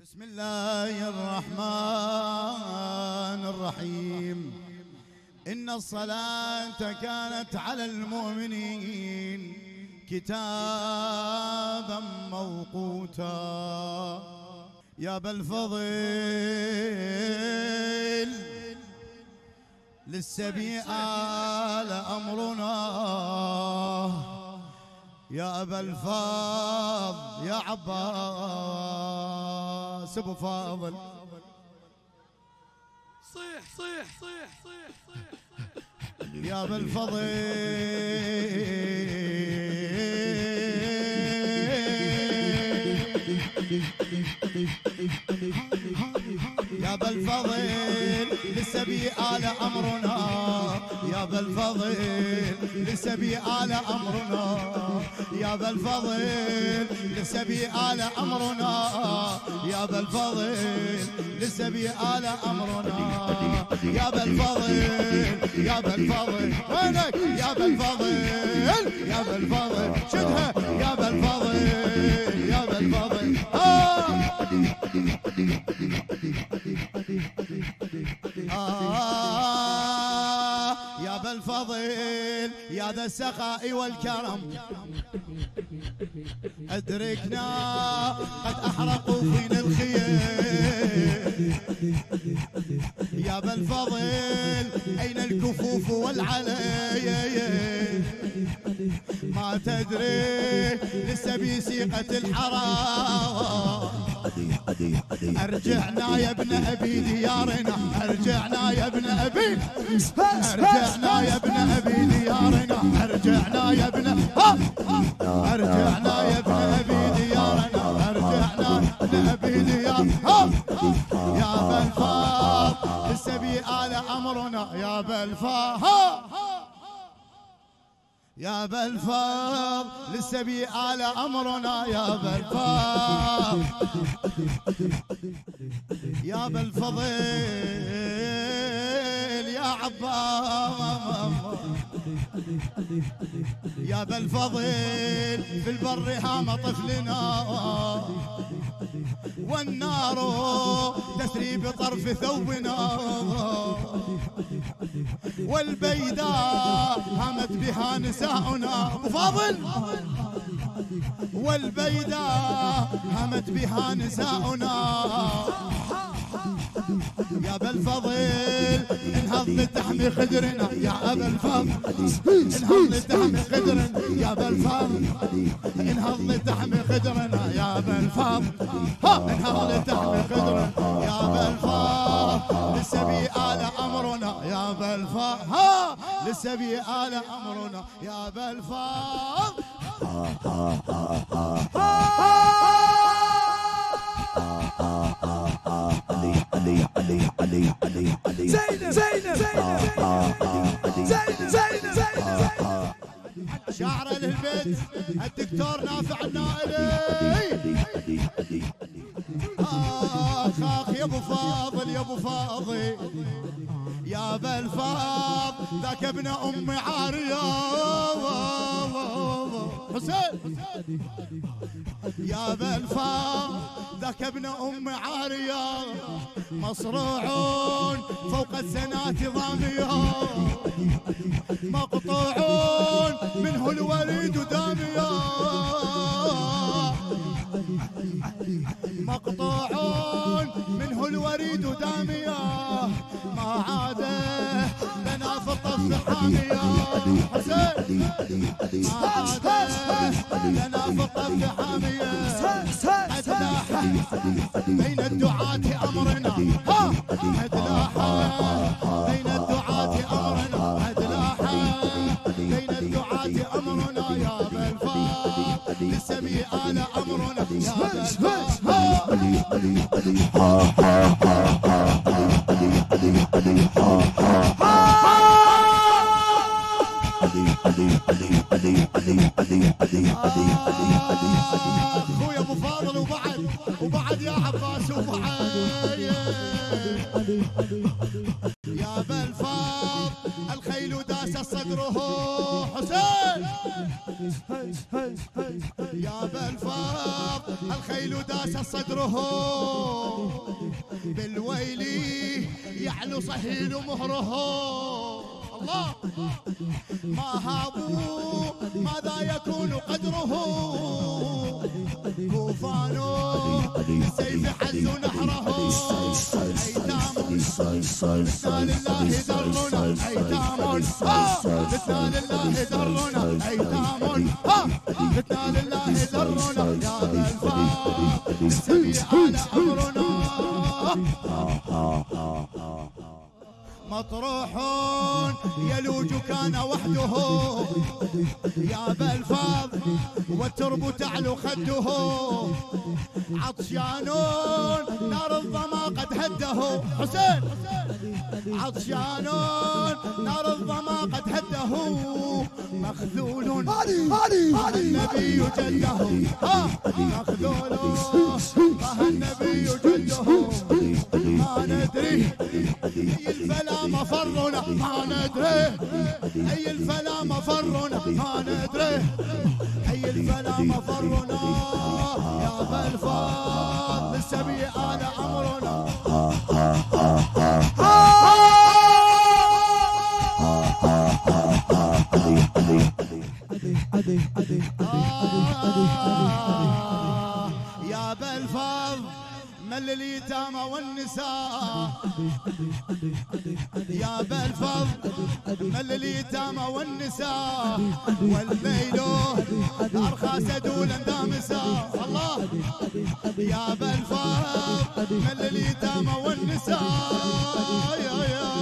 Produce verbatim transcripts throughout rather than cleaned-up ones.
بسم الله الرحمن الرحيم. إن الصلاة كانت على المؤمنين كتابا موقوتا. يا ابا الفضل للسبي آل أمرنا، يا أبا الفاضل يا عباس أبو فاضل. صيح صيح صيح صيح صيح يا أبا الفضل يا ابا الفضل للسبي آل أمرنا، يا ابا الفضل للسبي آل أمرنا، يا ابا الفضل للسبي آل أمرنا، يا ابا الفضل للسبي آل أمرنا، يا ابا الفضل يا ابا الفضل وينك يا ابا الفضل يا ابا الفضل شدها يا ابا الفضل يا ابا الفضل. آه آه يا ابا الفضل يا ذا السخاء والكرم، أدركنا قد أحرقوا فينا الخيل، يا ابا الفضل أين الكفوف والعلي، ما تدري لسه بسيقة الحرام. أرجعنا يا ابن أبي ديارنا، أرجعنا يا ابن أبي، أرجعنا يا ابن أبي ديارنا، أرجعنا يا ابن أرجعنا يا ابن أبي ديارنا، أرجعنا ابن أبي ديارنا. يا أبا الفاضل للسبي آل أمرنا، يا أبا الفاضل يا أبا الفضل للسبي آل أمرنا، يا أبا الفضل يا أبا الفضل يا عباس، يا أبا الفضل في البر هام طفلنا، والنار تسري بطرف ثوبنا، والبيداء هامت بها نساؤنا. أبو فاضل والبيداء هامت بها نساؤنا، يا ابا الفضل انهض لتحمي خدرنا، يا ابا الفضل انهض لتحمي خدرنا، يا ابا الفضل انهض لتحمي خدرنا، يا ابا الفضل انهض لتحمي خدرنا، يا ابا الفضل للسبي آل أمرنا، يا ابا الفضل للسبي آل أمرنا، يا ابا الفضل. زينب زينب زينب زينب شاعر للبيت الدكتور نافع النائلي. آخ آخ يا ابو فاضل يا ابو فاضل يا ابا الفاضل ذاك ابن ام عاريه حسين، يا ابا الفاضل ذاك ابن ام عاريه مصروع فوق السنات ضاميه، مقطوع منه الوريد داميه، مقطوع منه الوريد داميه، ما عاد لنا في الطف حاميه حسين، ما عاد لنا في الطف حاميه، قد لاح بين الدعاة امرنا، قد لاح بين الدعاة امرنا، قد لاح بين الدعاة امرنا، يا ابا الفاضل للسبي آل امرنا، يا ابا اخويا ابو فاضل وبعد وبعد يا عباس وبعد يا ابا الفاضل الخيل داس صدره حسين، يا ابا الفاضل الخيل داس صدره بالويل يعلو صهيل مهره الله ما هابوا ماذا يكون قدره طوفان السيف حز نحره ايتام لسنا لله درنا ايتام لسنا لله درنا ايتام لسنا لله درنا يا ذا الفضل السبيع على امرنا مطروح يلوج كان وحده يا بالفاض والترب تعلو خده عطشان نار الظما قد هده حسين عطشان نار الظما قد هده مخذول النبي جده مخذول النبي جده ما ندري اي الفلا مفرنا ما ندري اي الفلا مفرنا ما ندري اي الفلا مفرنا يا بالفاض للسبيع على امرنا يا بالفاض مل اليتامى والنساء يا بالفضل مل اليتامى والنساء والليل ارخى سدولا دامسا الله يا بالفضل مل اليتامى والنساء يا يا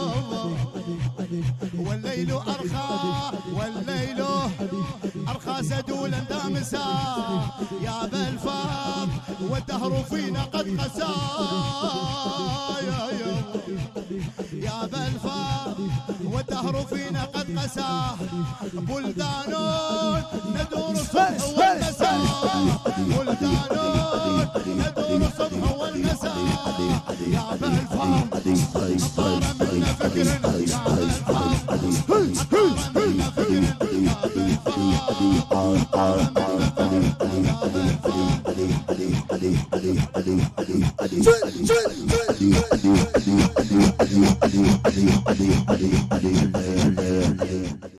والليل ارخى والليل ارخى سدولا دامسا يا بالفضل والدهر فينا قد قسى يا يا يا بالفا والدهر فينا قد قسى بلدان ندور الصبح والمساء بلدان ندور الصبح والمساء يا بالفا طار منا فكرنا يا بالفا طار منا فكرنا يا بالفا